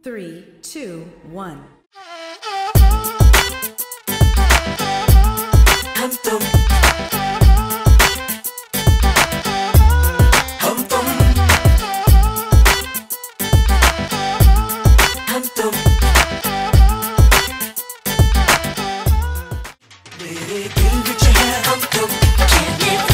3, 2, 1. हम तुम हम तुम हम तुम मेरे दिल विच है हम तुम।